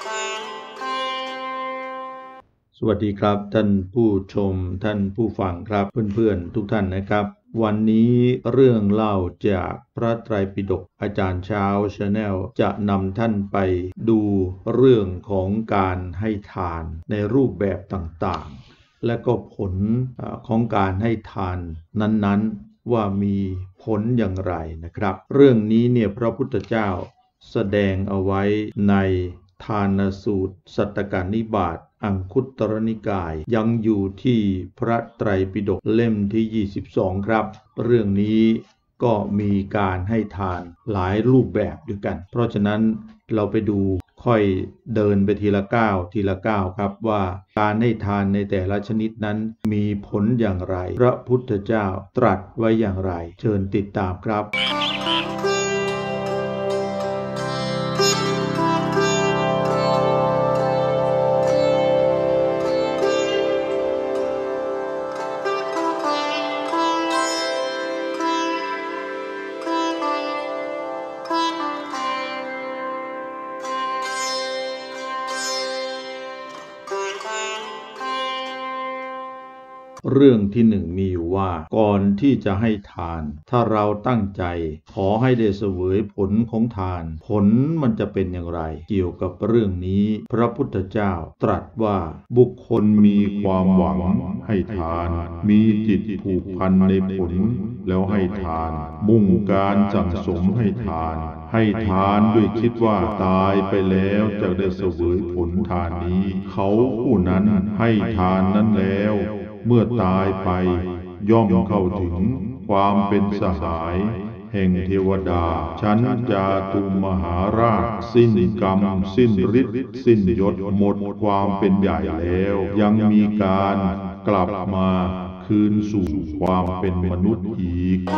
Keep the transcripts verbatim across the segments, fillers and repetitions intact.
สวัสดีครับท่านผู้ชมท่านผู้ฟังครับเพื่อนๆทุกท่านนะครับวันนี้เรื่องเล่าจากพระไตรปิฎกอาจารย์เช้า Channel จะนำท่านไปดูเรื่องของการให้ทานในรูปแบบต่างๆและก็ผลของการให้ทานนั้นๆว่ามีผลอย่างไรนะครับเรื่องนี้เนี่ยพระพุทธเจ้าแสดงเอาไว้ในทานสูตรสัตตกนิบาตอังคุตรนิกายยังอยู่ที่พระไตรปิฎกเล่มที่ยี่สิบสองครับเรื่องนี้ก็มีการให้ทานหลายรูปแบบด้วยกันเพราะฉะนั้นเราไปดูค่อยเดินไปทีละก้าวทีละก้าวครับว่าการให้ทานในแต่ละชนิดนั้นมีผลอย่างไรพระพุทธเจ้าตรัสไว้อย่างไรเชิญติดตามครับเรื่องที่หนึ่งมีอยู่ว่าก่อนที่จะให้ทานถ้าเราตั้งใจขอให้ได้เสวยผลของทานผลมันจะเป็นอย่างไรเกี่ยวกับเรื่องนี้พระพุทธเจ้าตรัสว่าบุคคลมีความหวังให้ทานมีจิตผูกพันในผลแล้วให้ทานมุ่งการสั่งสมให้ทานให้ทานด้วยคิดว่าตายไปแล้วจะได้เสวยผลทานนี้เขาผู้นั้นให้ทานนั้นแล้วเมื่อตายไปย่อมเข้าถึงความเป็นสหายแห่งเทวดาชั้นจาตุมหาราชสิ้นกรรมสิ้นฤทธิ์สิ้นยศหมดความเป็นใหญ่แล้วยังมีการกลับมาคืนสู่ความเป็นมนุษย์อีก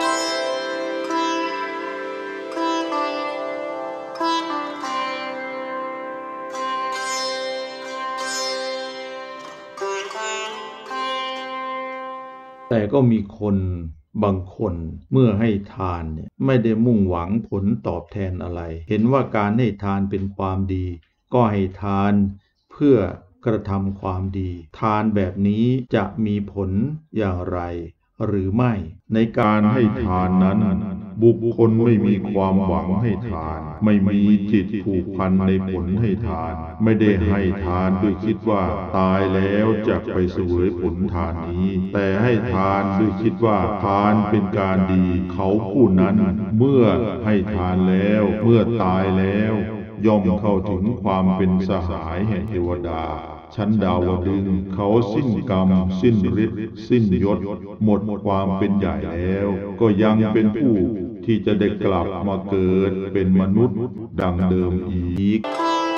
แต่ก็มีคนบางคนเมื่อให้ทานเนี่ยไม่ได้มุ่งหวังผลตอบแทนอะไรเห็นว่าการให้ทานเป็นความดีก็ให้ทานเพื่อกระทำความดีทานแบบนี้จะมีผลอย่างไรหรือไม่ในการให้ทานนั้นบุคคลไม่มีความหวังให้ทานไม่มีจิตผูกพันในผลให้ทานไม่ได้ให้ทานด้วยคิดว่าตายแล้วจะไปเสวยผลทานนี้แต่ให้ทานด้วยคิดว่าทานเป็นการดีเขาผู้นั้นเมื่อให้ทานแล้วเมื่อตายแล้วย่อมเข้าถึงความเป็นสหายแห่งเทวดาชั้นดาวดึงส์เขาสิ้นกรรมสิ้นฤทธิ์สิ้นยศหมดความเป็นใหญ่แล้วก็ยังเป็นผู้ที่จะได้กลับมาเกิดเป็นมนุษย์ดังเดิมอีก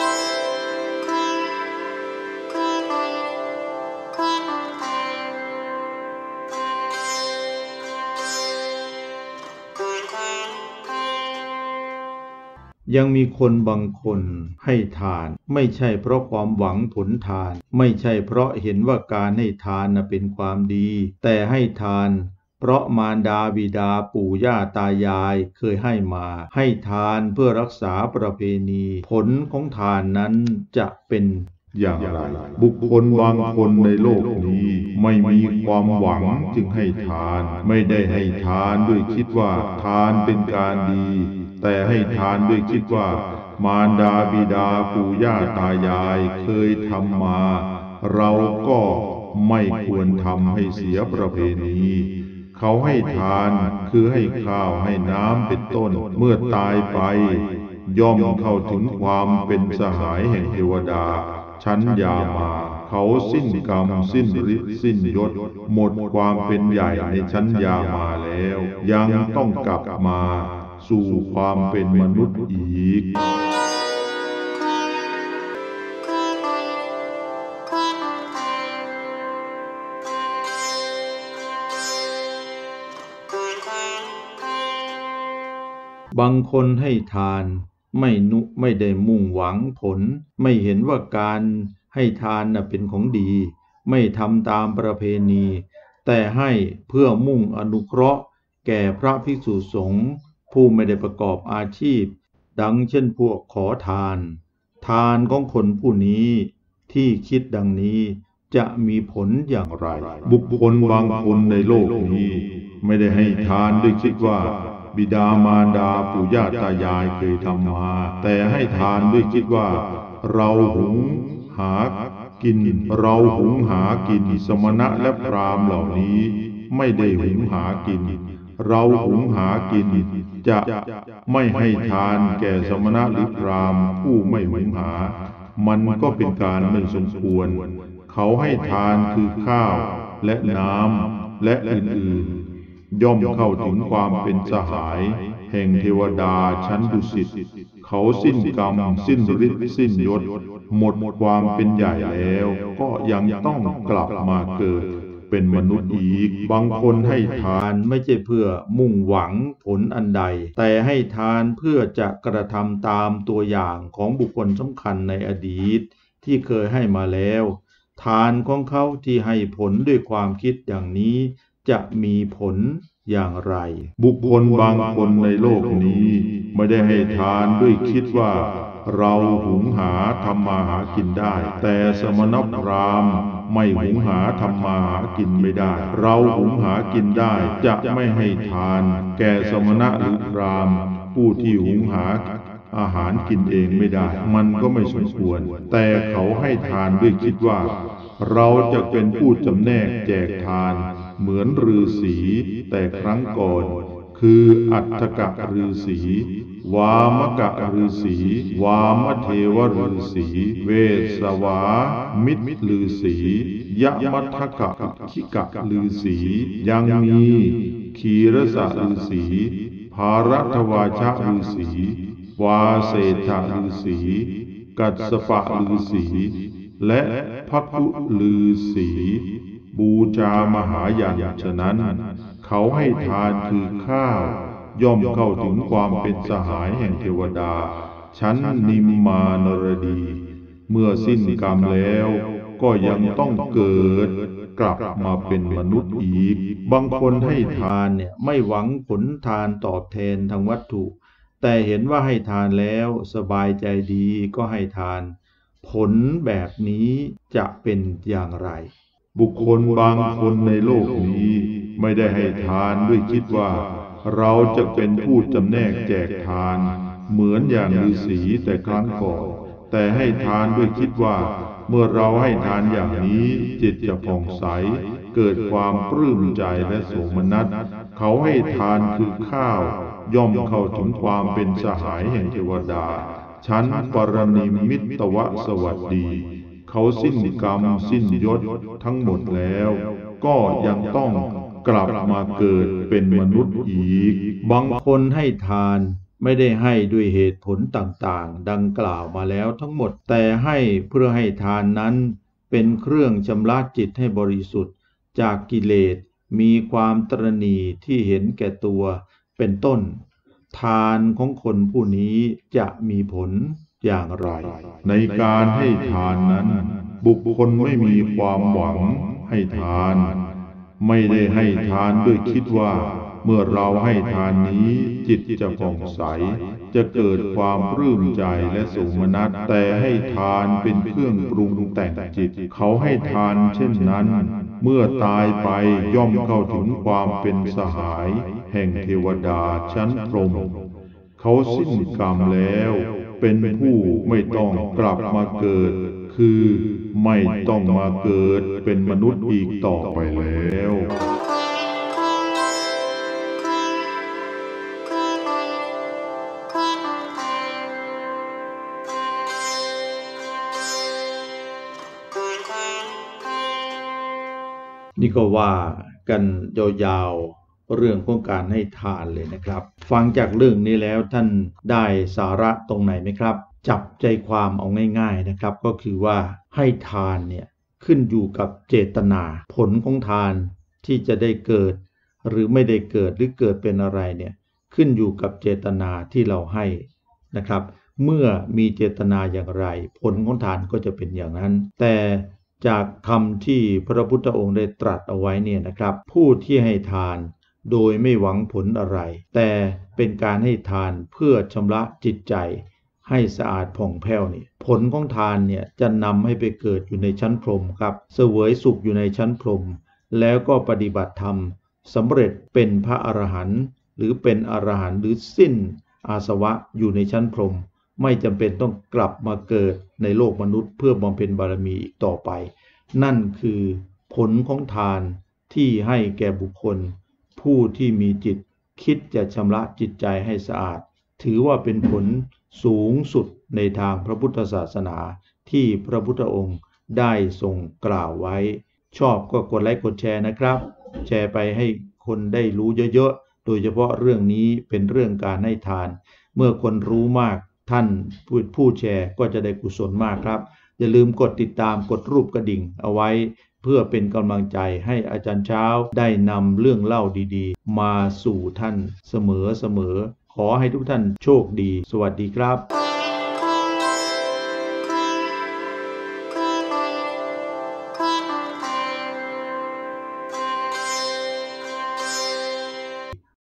ยังมีคนบางคนให้ทานไม่ใช่เพราะความหวังผลทานไม่ใช่เพราะเห็นว่าการให้ทานเป็นความดีแต่ให้ทานเพราะมารดาบิดาปู่ย่าตายายเคยให้มาให้ทานเพื่อรักษาประเพณีผลของทานนั้นจะเป็นอย่างไรบุคคลบางคนในโลกนี้ไม่มีความหวังจึงให้ทานไม่ได้ให้ทานด้วยคิดว่าทานเป็นการดีแต่ให้ทานด้วยคิดว่ามารดาบิดาปู่ย่าตายายเคยทำมาเราก็ไม่ควรทำให้เสียประเพณีเขาให้ทานคือให้ข้าวให้น้ำเป็นต้นเมื่อตายไปย่อมเข้าถึงความเป็นสหายแห่งเทวดาชั้นยามาเขาสิ้นกรรมสิ้นฤทธิ์สิ้นยศหมดความเป็นใหญ่ในชั้นยามาแล้วยังต้องกลับมาสู่ความเป็นมนุษย์อีกบางคนให้ทานไม่นุไม่ได้มุ่งหวังผลไม่เห็นว่าการให้ทานน่ะเป็นของดีไม่ทำตามประเพณีแต่ให้เพื่อมุ่งอนุเคราะห์แก่พระภิกษุสงฆ์ผู้ไม่ได้ประกอบอาชีพดังเช่นพวกขอทานททานของคนผู้นี้ที่คิดดังนี้จะมีผลอย่างไรบุคคลบางคนในโลกนี้ไม่ได้ให้ทานด้วยคิดว่าบิดามารดาปู่ย่าตายายเคยทำมาแต่ให้ทานด้วยคิดว่าเราหุงหากินเราหุงหากินสมณะและพราหมณ์เหล่านี้ไม่ได้หุงหากินเราหุงหากินจะไม่ให้ทานแก่สมณะหรือพราหมณ์ผู้ไม่หุงหามันก็เป็นการไม่สมควรเขาให้ทานคือข้าวและน้ำและอื่นๆย่อมเข้าถึงความเป็นสหายแห่งเทวดาชั้นดุสิตเขาสิ้นกรรมสิ้นฤทธิ์สิ้นยศหมดความเป็นใหญ่แล้วก็ยังต้องกลับมาเกิดเป็นมนุษย์อีกบางคนให้ทานไม่ใช่เพื่อมุ่งหวังผลอันใดแต่ให้ทานเพื่อจะกระทำตามตัวอย่างของบุคคลสำคัญในอดีตที่เคยให้มาแล้วทานของเขาที่ให้ผลด้วยความคิดอย่างนี้จะมีผลอย่างไรบุคคลบางคนในโลกนี้ไม่ได้ให้ทานด้วยคิดว่าเราหุงหาทำมาหากินได้แต่สมณพราหมณ์ไม่หุงหาทำมาหากินไม่ได้เราหุงหากินได้จะไม่ให้ทานแก่สมณะหรือพราหมณ์ผู้ที่หุงหาอาหารกินเองไม่ได้มันก็ไม่สมควรแต่เขาให้ทานด้วยคิดว่าเราจะเป็นผู้จำแนกแจกทานเหมือนฤาษีแต่ครั้งก่อนคืออัฏฐกฤาษีวามกฤาษีวามเทวฤาษีเวสสวามิตรฤาษียมัทธกขิกฤาษียังมีขีรสฤาษีภารัตวาชฤาษีวาเศรษฐฤาษีกัสสปะฤาษีและภักคุฤาษีบูชามหายันฉะนั้นเขาให้ทานคือข้าวย่อมเข้าถึงความเป็นสหายแห่งเทวดาชั้นนิมมานรดีเมื่อสิ้นกรรมแล้วก็ยังต้องเกิดกลับมาเป็นมนุษย์อีกบางคนให้ทานเนี่ยไม่หวังผลทานตอบแทนทางวัตถุแต่เห็นว่าให้ทานแล้วสบายใจดีก็ให้ทานผลแบบนี้จะเป็นอย่างไรบุคคลบางคนในโลกนี้ไม่ได้ให้ทานด้วยคิดว่าเราจะเป็นผู้จำแนกแจกทานเหมือนอย่างฤาษีแต่ครั้งก่อนแต่ให้ทานด้วยคิดว่าเมื่อเราให้ทานอย่างนี้จิตจะผ่องใสเกิดความปลื้มใจและโสมนัสเขาให้ทานคือข้าวย่อมเข้าถึงความเป็นสหายแห่งเทวดาชั้นปรนิมมิตวสวัสดีเขาสิ้นกรรมสิ้นยศทั้งหมดแล้วก็ยังต้องกลับมาเกิดเป็นมนุษย์อีกบางคนให้ทานไม่ได้ให้ด้วยเหตุผลต่างๆดังกล่าวมาแล้วทั้งหมดแต่ให้เพื่อให้ทานนั้นเป็นเครื่องชำระจิตให้บริสุทธิ์จากกิเลสมีความตระหนี่ที่เห็นแก่ตัวเป็นต้นทานของคนผู้นี้จะมีผลอย่างไรในการให้ทานนั้นบุคคลไม่มีความหวังให้ทานไม่ได้ให้ทานด้วยคิดว่าเมื่อเราให้ทานนี้จิตจะผ่องใสจะเกิดความปลื้มใจและโสมนัสแต่ให้ทานเป็นเครื่องปรุงแต่งจิตเขาให้ทานเช่นนั้นเมื่อตายไปย่อมเข้าถึงความเป็นสหายแห่งเทวดาชั้นพรหมเขาสิ้นกรรมแล้วเป็นผู้ไม่ต้องกลับมาเกิดคือไม่ต้องมาเกิดเป็นมนุษย์อีกต่อไปแล้วนี่ก็ว่ากันยาวๆเรื่องของการให้ทานเลยนะครับฟังจากเรื่องนี้แล้วท่านได้สาระตรงไหนไหมครับจับใจความเอาง่ายๆนะครับก็คือว่าให้ทานเนี่ยขึ้นอยู่กับเจตนาผลของทานที่จะได้เกิดหรือไม่ได้เกิดหรือเกิดเป็นอะไรเนี่ยขึ้นอยู่กับเจตนาที่เราให้นะครับเมื่อมีเจตนาอย่างไรผลของทานก็จะเป็นอย่างนั้นแต่จากคำที่พระพุทธองค์ได้ตรัสเอาไว้เนี่ยนะครับผู้ที่ให้ทานโดยไม่หวังผลอะไรแต่เป็นการให้ทานเพื่อชำระจิตใจให้สะอาดผ่องแผ้วนี่ผลของทานเนี่ยจะนำให้ไปเกิดอยู่ในชั้นพรหมครับเสวยสุขอยู่ในชั้นพรหมแล้วก็ปฏิบัติธรรมสำเร็จเป็นพระอรหันต์หรือเป็นอรหันต์หรือสิ้นอาสวะอยู่ในชั้นพรหมไม่จำเป็นต้องกลับมาเกิดในโลกมนุษย์เพื่อบำเพ็ญบารมีอีกต่อไปนั่นคือผลของทานที่ให้แก่บุคคลผู้ที่มีจิตคิดจะชำระจิตใจให้สะอาดถือว่าเป็นผลสูงสุดในทางพระพุทธศาสนาที่พระพุทธองค์ได้ทรงกล่าวไว้ชอบก็กดไลค์กดแชร์นะครับแชร์ไปให้คนได้รู้เยอะๆโดยเฉพาะเรื่องนี้เป็นเรื่องการให้ทานเมื่อคนรู้มากท่านผู้แชร์ก็จะได้กุศลมากครับอย่าลืมกดติดตามกดรูปกระดิ่งเอาไว้เพื่อเป็นกำลังใจให้อาจารย์เช้าได้นำเรื่องเล่าดีๆมาสู่ท่านเสมอๆขอให้ทุกท่านโชคดีสวัสดีครับ